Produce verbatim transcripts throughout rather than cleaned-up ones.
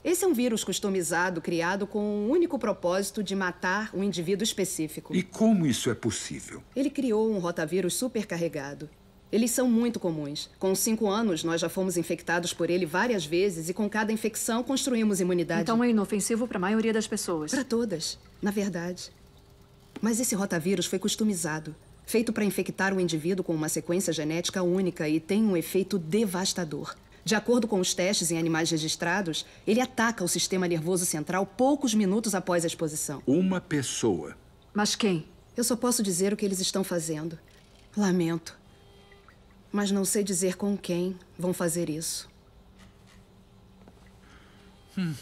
Esse é um vírus customizado, criado com o único propósito de matar um indivíduo específico. E como isso é possível? Ele criou um rotavírus supercarregado. Eles são muito comuns. Com cinco anos, nós já fomos infectados por ele várias vezes e com cada infecção construímos imunidade. Então é inofensivo para a maioria das pessoas. Para todas, na verdade. Mas esse rotavírus foi customizado, feito para infectar o indivíduo com uma sequência genética única e tem um efeito devastador. De acordo com os testes em animais registrados, ele ataca o sistema nervoso central poucos minutos após a exposição. Uma pessoa. Mas quem? Eu só posso dizer o que eles estão fazendo. Lamento. Mas não sei dizer com quem vão fazer isso. Hum.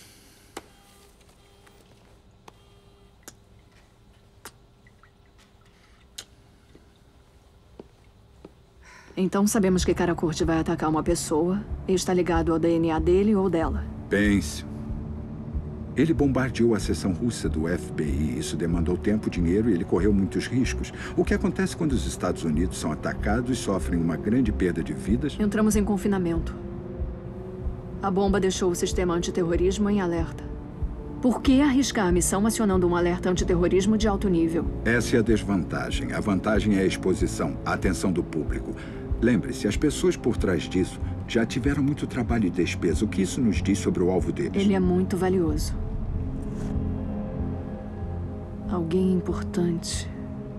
Então sabemos que Karakurt vai atacar uma pessoa e está ligado ao D N A dele ou dela. Pense. Ele bombardeou a seção russa do F B I. Isso demandou tempo, dinheiro e ele correu muitos riscos. O que acontece quando os Estados Unidos são atacados e sofrem uma grande perda de vidas? Entramos em confinamento. A bomba deixou o sistema antiterrorismo em alerta. Por que arriscar a missão acionando um alerta antiterrorismo de alto nível? Essa é a desvantagem. A vantagem é a exposição, a atenção do público. Lembre-se, as pessoas por trás disso já tiveram muito trabalho e despesa. O que isso nos diz sobre o alvo deles? Ele é muito valioso. Alguém importante.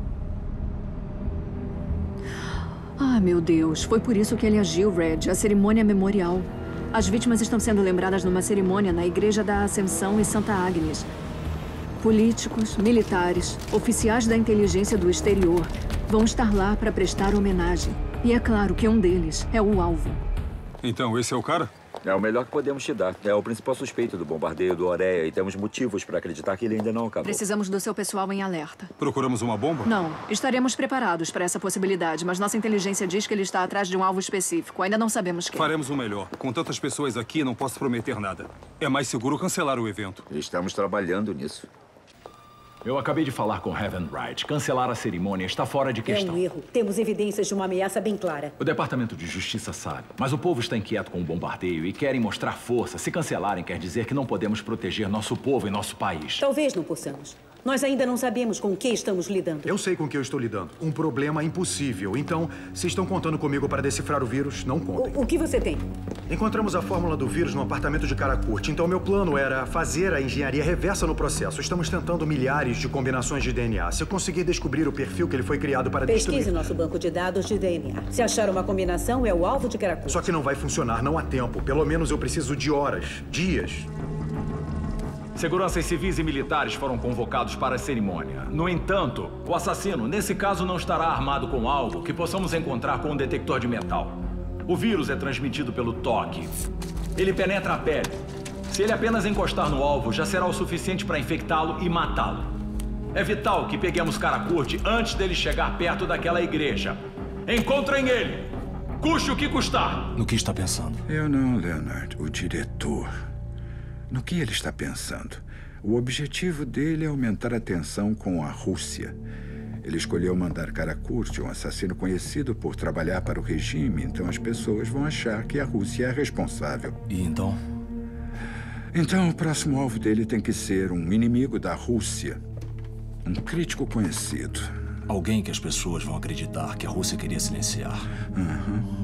Ah, meu Deus. Foi por isso que ele agiu, Red. A cerimônia memorial. As vítimas estão sendo lembradas numa cerimônia na Igreja da Ascensão e Santa Agnes. Políticos, militares, oficiais da inteligência do exterior vão estar lá para prestar homenagem. E é claro que um deles é o alvo. Então, esse é o cara? É o melhor que podemos te dar. É o principal suspeito do bombardeio do Oreia e temos motivos para acreditar que ele ainda não acabou. Precisamos do seu pessoal em alerta. Procuramos uma bomba? Não. Estaremos preparados para essa possibilidade, mas nossa inteligência diz que ele está atrás de um alvo específico. Ainda não sabemos quem. Faremos o melhor. Com tantas pessoas aqui, não posso prometer nada. É mais seguro cancelar o evento. Estamos trabalhando nisso. Eu acabei de falar com Heaven Wright. Cancelar a cerimônia está fora de questão. É um erro. Temos evidências de uma ameaça bem clara. O Departamento de Justiça sabe, mas o povo está inquieto com o bombardeio e querem mostrar força. Se cancelarem, quer dizer que não podemos proteger nosso povo e nosso país. Talvez não possamos. Nós ainda não sabemos com o que estamos lidando. Eu sei com o que eu estou lidando. Um problema impossível. Então, se estão contando comigo para decifrar o vírus, não contem. O, o que você tem? Encontramos a fórmula do vírus no apartamento de Karakurt. Então, meu plano era fazer a engenharia reversa no processo. Estamos tentando milhares de combinações de D N A. Se eu conseguir descobrir o perfil que ele foi criado para Pesquise destruir... nosso banco de dados de D N A. Se achar uma combinação, é o alvo de Karakurt. Só que não vai funcionar, não há tempo. Pelo menos eu preciso de horas, dias. Seguranças civis e militares foram convocados para a cerimônia. No entanto, o assassino, nesse caso, não estará armado com algo que possamos encontrar com um detector de metal. O vírus é transmitido pelo toque. Ele penetra a pele. Se ele apenas encostar no alvo, já será o suficiente para infectá-lo e matá-lo. É vital que peguemos Karakurt antes dele chegar perto daquela igreja. Encontrem ele! Custe o que custar! No que está pensando? Eu não, Leonard. O diretor. No que ele está pensando? O objetivo dele é aumentar a tensão com a Rússia. Ele escolheu mandar Karakurt, um assassino conhecido por trabalhar para o regime, então as pessoas vão achar que a Rússia é a responsável. E então? Então o próximo alvo dele tem que ser um inimigo da Rússia. Um crítico conhecido. Alguém que as pessoas vão acreditar que a Rússia queria silenciar. Uhum.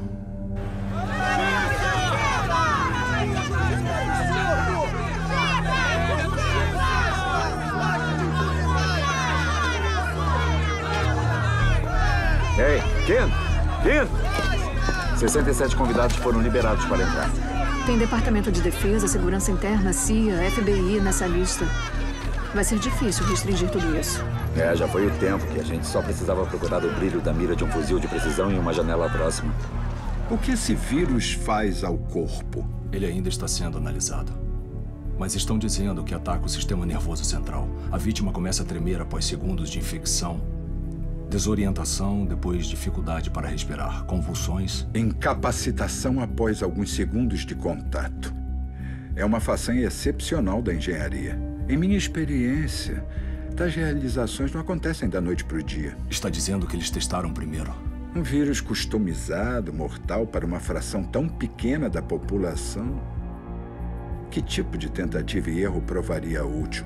Ei, Ken! Ken! sessenta e sete convidados foram liberados para entrar. Tem Departamento de Defesa, Segurança Interna, C I A, F B I nessa lista. Vai ser difícil restringir tudo isso. É, já foi o tempo que a gente só precisava procurar o brilho da mira de um fuzil de precisão em uma janela próxima. O que esse vírus faz ao corpo? Ele ainda está sendo analisado. Mas estão dizendo que ataca o sistema nervoso central. A vítima começa a tremer após segundos de infecção. Desorientação, depois dificuldade para respirar, convulsões. Incapacitação após alguns segundos de contato. É uma façanha excepcional da engenharia. Em minha experiência, tais realizações não acontecem da noite para o dia. Está dizendo que eles testaram primeiro? Um vírus customizado, mortal para uma fração tão pequena da população. que tipo de tentativa e erro provaria útil?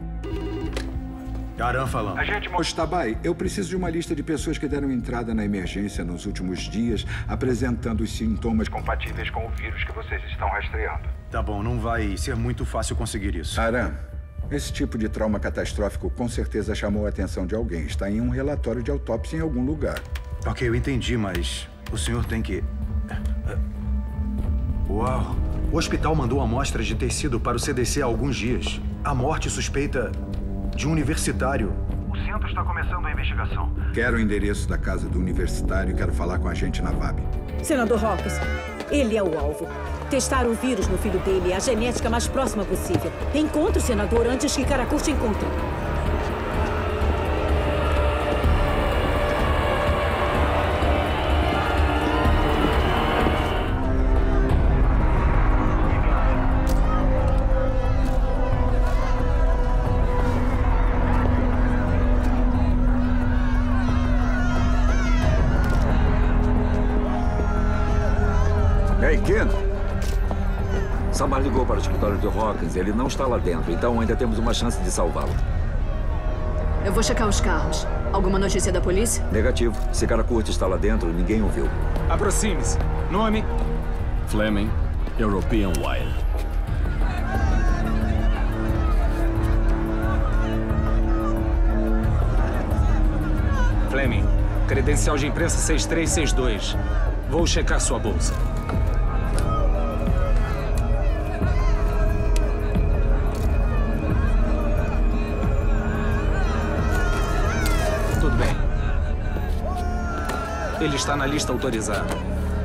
Aran falando. Agente Mostabai, eu preciso de uma lista de pessoas que deram entrada na emergência nos últimos dias, apresentando os sintomas compatíveis com o vírus que vocês estão rastreando. Tá bom, não vai ser muito fácil conseguir isso. Aran, esse tipo de trauma catastrófico com certeza chamou a atenção de alguém. Está em um relatório de autópsia em algum lugar. Ok, eu entendi, mas o senhor tem que... Uau! O hospital mandou amostras de tecido para o C D C há alguns dias. A morte suspeita de um universitário. O centro está começando a investigação. Quero o endereço da casa do universitário e quero falar com a gente na V A B. Senador Hawkins, ele é o alvo. Testar o vírus no filho dele é a genética mais próxima possível. Encontre o senador antes que Karakurt te encontre. Ei, Ken! Samar ligou para o escritório de Hawkins. Ele não está lá dentro, então ainda temos uma chance de salvá-lo. Eu vou checar os carros. Alguma notícia da polícia? Negativo. Se Karakurt está lá dentro, ninguém o viu. Aproxime-se. Nome? Fleming, European Wire. Fleming, credencial de imprensa seis três seis dois. Vou checar sua bolsa. Tudo bem. Ele está na lista autorizada.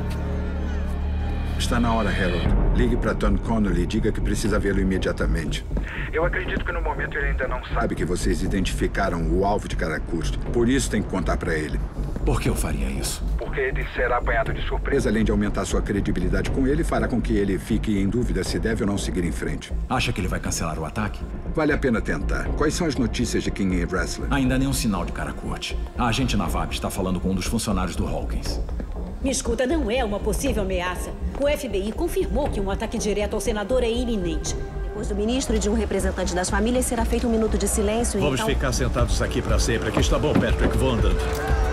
Está na hora, Harold. Ligue para Tom Connolly e diga que precisa vê-lo imediatamente. Eu acredito que no momento ele ainda não sabe que vocês identificaram o alvo de Karakurt. Por isso tem que contar para ele. Por que eu faria isso? Porque ele será apanhado de surpresa, além de aumentar sua credibilidade com ele, fará com que ele fique em dúvida se deve ou não seguir em frente. Acha que ele vai cancelar o ataque? Vale a pena tentar. Quais são as notícias de King Wrestler? Ainda nenhum sinal de Karakurt. A agente na V A B está falando com um dos funcionários do Hawkins. Me escuta, não é uma possível ameaça. O F B I confirmou que um ataque direto ao senador é iminente. Depois do ministro e de um representante das famílias, será feito um minuto de silêncio e Vamos então... ficar sentados aqui para sempre. Aqui está bom, Patrick. Vou andando.